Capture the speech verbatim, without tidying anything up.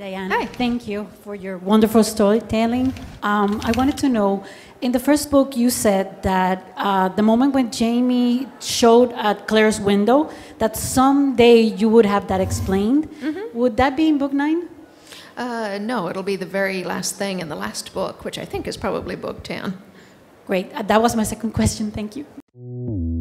Diana. Hi. Thank you for your wonderful storytelling. Um, I wanted to know, in the first book you said that uh, the moment when Jamie showed at Claire's window, that someday you would have that explained. Mm-hmm. Would that be in book nine? Uh, no, it'll be the very last thing in the last book, which I think is probably book ten. Great. Uh, that was my second question. Thank you.